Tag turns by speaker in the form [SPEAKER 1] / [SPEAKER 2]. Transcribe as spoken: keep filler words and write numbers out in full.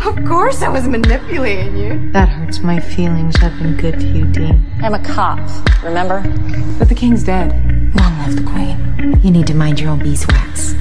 [SPEAKER 1] Of course I was manipulating you.
[SPEAKER 2] That hurts my feelings. I've been good to you, Dean.
[SPEAKER 3] I'm a cop, remember?
[SPEAKER 1] But the king's dead.
[SPEAKER 4] Long live the queen. You need to mind your own beeswax.